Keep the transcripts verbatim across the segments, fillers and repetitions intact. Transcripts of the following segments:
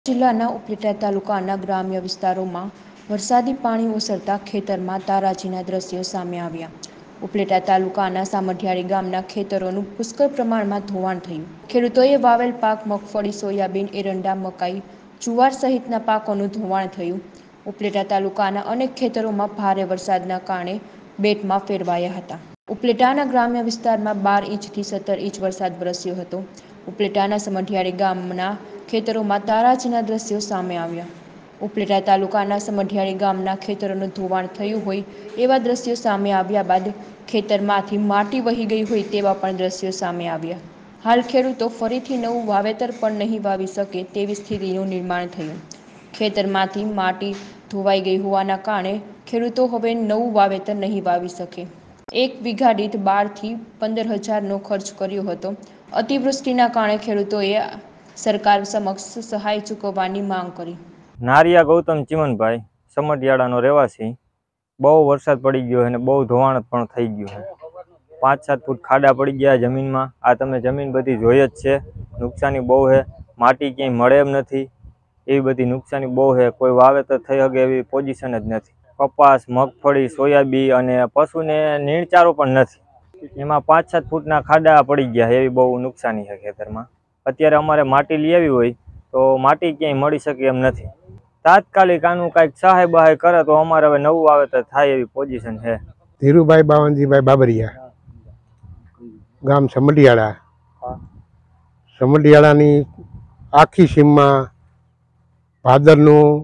જિલ્લાના ઉપલેટા તાલુકાના ગ્રામ્ય વિસ્તારોમાં વરસાદી પાણી ઓસરતા ખેતરમાં તારાજીના દ્રશ્યો સામે આવ્યા. ઉપલેટા તાલુકાના સામઢિયાળી ગામના ખેતરોનું પુષ્કળ પ્રમાણમાં ધોવાણ થયું. ખેડૂતોએ વાવેલ પાક મગફળી, સોયાબીન, એરંડા, મકાઈ, જુવાર સહિતના પાકોનું ધોવાણ થયું. ઉપલેટા તાલુકાના અનેક ખેતરોમાં ભારે વરસાદના કારણે બેટમાં ફેરવાયા હતા. ઉપલેટાના ગ્રામ્ય વિસ્તારમાં બાર ઇંચથી સત્તર ઇંચ વરસાદ વરસ્યો હતો. ઉપલેટાના સમઢિયાળી ગામના ખેતરોમાં તારાજીના દ્રશ્યો સામે આવ્યા. ઉપલેટા તાલુકાના સમઢિયાળી ગામના ખેતરોનું ધોવાણ થયું હોય એવા દ્રશ્યો સામે આવ્યા બાદ ખેતરમાંથી માટી વહી ગઈ હોય તેવા પણ દ્રશ્યો સામે આવ્યા. હાલ ખેડૂતો ફરીથી નવું વાવેતર પણ નહીં વાવી શકે તેવી સ્થિતિનું નિર્માણ થયું. ખેતરમાંથી માટી ધોવાઈ ગઈ હોવાના કારણે ખેડૂતો હવે નવું વાવેતર નહીં વાવી શકે. એક વીઘા દીઠ બારથી પંદર હજારનો ખર્ચ કર્યો હતો. અતિવૃષ્ટિના કારણે ખેડૂતોએ સરકાર સમક્ષ સહાય ચૂકવવાની માંગ કરી. નારિયા ગૌતમ ચીમનભાઈ, સમઢિયાળાનો રહેવાસી. બહુ વરસાદ પડી ગયો અને બહુ ધોવાણ પણ થઈ ગયું છે. પાંચ સાત ફૂટ ખાડા પડી ગયા જમીનમાં. આ તમે જમીન બધી જોઈ જ છે. નુકસાની બહુ છે. માટી ક્યાંય મળે એમ નથી, એવી બધી નુકસાની બહુ છે. કોઈ વાવેતર થઈ શકે એવી પોઝિશન જ નથી. કપાસ, મગફળી, સોયાબીન અને પશુને નીણચારો પણ નથી. એમાં પાંચ સાત ફૂટના ખાડા પડી ગયા એવી બહુ નુકસાની છે ખેતરમાં. અત્યારે અમારે માટી લઈ આવી હોય તો માટી ક્યાંય મળી શકે એમ નથી. તાત્કાલિક આનું કાંઈક સહાય બહાય કરે તો અમારે હવે નવું વાવેતર થાય એવી પોઝિશન છે. ધીરુભાઈ બાવનજીભાઈ બાબરિયા, ગામ સમઢિયાળા. સમઢિયાળાની આખી સીમમાં ભાદરનું,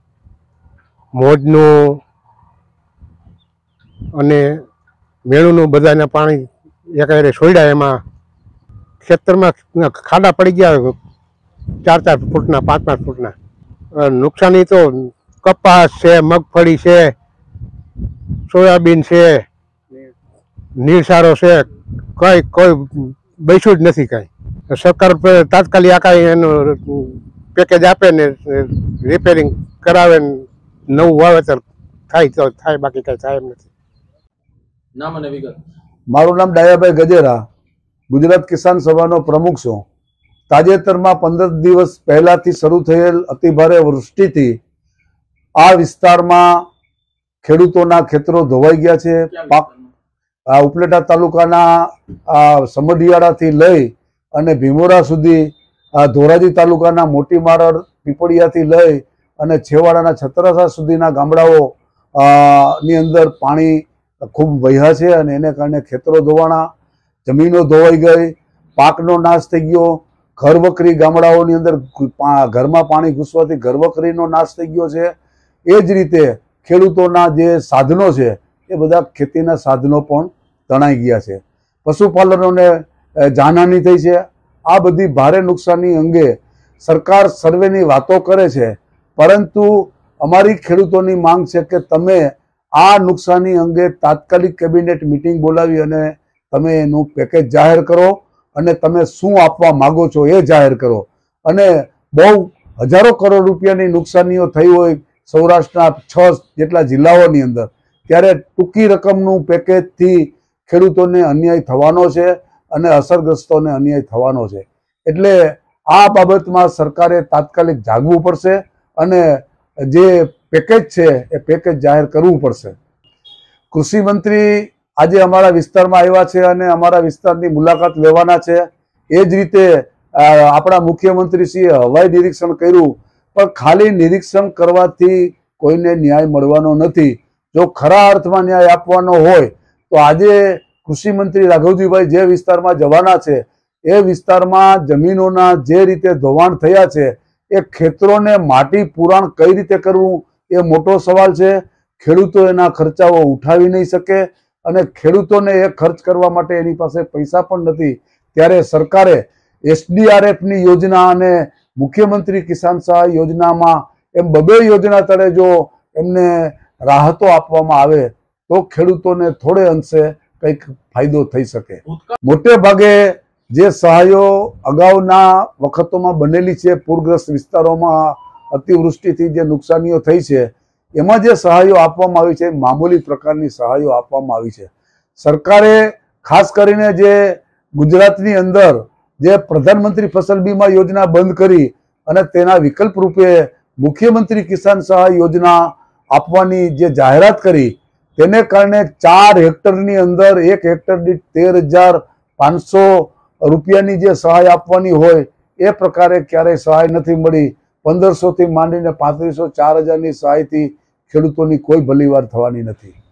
મોજનું અને મેળુનું બધાના પાણી એકારે છોડ્યા. એમાં ખેતરમાં ખાડા પડી ગયા ચાર ચાર ફૂટના, પાંચ પાંચ ફૂટના. નુકસાની તો કપાસ છે, મગફળી છે, સોયાબીન છે, નીરસારો છે, કઈ કોઈ બેસ્યું જ નથી. કાંઈ સરકાર તાત્કાલિક આ કાંઈ એનું પેકેજ આપે ને રિપેરિંગ કરાવે ને નવું વાવેતર થાય તો થાય, બાકી કાંઈ થાય એમ નથી. નામ અને વિગત. મારું નામ ડાયાભાઈ ગજેરા, ગુજરાત કિસાન સભાનો પ્રમુખ છું. તાજેતરમાં પંદર દિવસ પહેલાથી શરૂ થયેલ અતિભારે વૃષ્ટિથી આ વિસ્તારમાં ખેડૂતોના ખેતરો ધોવાઈ ગયા છે. પાક આ ઉપલેટા તાલુકાના આ સમઢિયાળાથી લઈ અને ભીમોરા સુધી, આ ધોરાજી તાલુકાના મોટી મારડ, પીપળિયાથી લઈ અને છેવાડાના છત્રસા સુધીના ગામડાઓ ની અંદર પાણી ખૂબ વહ્યા છે અને એને કારણે ખેતરો ધોવાણા, જમીનો ધોવાઈ ગઈ, પાકનો નાશ થઈ ગયો. ઘરવકરી ગામડાઓની અંદર ઘરમાં પાણી ઘૂસવાથી ઘરવકરીનો નાશ થઈ ગયો છે. એ જ રીતે ખેડૂતોના જે સાધનો છે એ બધા ખેતીના સાધનો પણ તણાઈ ગયા છે. પશુપાલનોને જાનહાની થઈ છે. આ બધી ભારે નુકસાની અંગે સરકાર સર્વેની વાતો કરે છે, પરંતુ અમારી ખેડૂતોની માંગ છે કે તમે આ નુકસાની અંગે તાત્કાલિક કેબિનેટ મિટિંગ બોલાવી અને તમે એનું પેકેજ જાહેર કરો અને તમે શું આપવા માગો છો એ જાહેર કરો. અને બહુ હજારો કરોડ રૂપિયાની નુકસાનીઓ થઈ હોય સૌરાષ્ટ્રના છ જેટલા જિલ્લાઓની અંદર, ત્યારે ટૂંકી રકમનું પેકેજથી ખેડૂતોને અન્યાય થવાનો છે અને અસરગ્રસ્તોને અન્યાય થવાનો છે. એટલે આ બાબતમાં સરકારે તાત્કાલિક જાગવું પડશે અને જે પેકેજ છે એ પેકેજ જાહેર કરવું પડશે. કૃષિ મંત્રી આજે અમારા વિસ્તારમાં આવ્યા છે અને અમારા વિસ્તારની મુલાકાત લેવાના છે. એ જ રીતે આપણા મુખ્યમંત્રીશ્રીએ હવાઈ નિરીક્ષણ કર્યું, પણ ખાલી નિરીક્ષણ કરવાથી કોઈને ન્યાય મળવાનો નથી. જો ખરા અર્થમાં ન્યાય આપવાનો હોય તો આજે કૃષિ મંત્રી રાઘવજીભાઈ જે વિસ્તારમાં જવાના છે એ વિસ્તારમાં જમીનોના જે રીતે ધોવાણ થયા છે એ ખેતરોને માટી પુરાણ કઈ રીતે કરવું એ મોટો સવાલ છે. ખેડૂતો એના ખર્ચાઓ ઉઠાવી નહીં શકે અને ખેડૂતોને એ ખર્ચ કરવા માટે એની પાસે પૈસા પણ નથી. ત્યારે સરકારે એસડીઆરએફની યોજના અને મુખ્યમંત્રી કિસાન સહાય યોજનામાં એમ બબે યોજના તળે જો એમને રાહતો આપવામાં આવે તો ખેડૂતોને થોડે અંશે કંઈક ફાયદો થઈ શકે. મોટે ભાગે જે સહાયો અગાઉના વખતોમાં બનેલી છે, પૂરગ્રસ્ત વિસ્તારોમાં અતિવૃષ્ટિથી જે નુકસાનીઓ થઈ છે એમાં જે સહાયો આપવામાં આવી છે મામૂલી પ્રકારની સહાયો આપવામાં આવી છે. સરકારે ખાસ કરીને જે ગુજરાતની અંદર જે પ્રધાનમંત્રી ફસલ બીમા યોજના બંધ કરી અને તેના વિકલ્પ રૂપે મુખ્યમંત્રી કિસાન સહાય યોજના આપવાની જે જાહેરાત કરી તેને કારણે ચાર હેક્ટરની અંદર એક હેક્ટર દીઠ તેર હજાર પાંચસો રૂપિયાની જે સહાય આપવાની હોય એ પ્રકારે ક્યારેય સહાય નથી મળી. પંદરસો થી માંડીને પાંત્રીસો ચાર હજારની સહાયથી ખેડૂતોની કોઈ ભલીવાર થવાની નથી.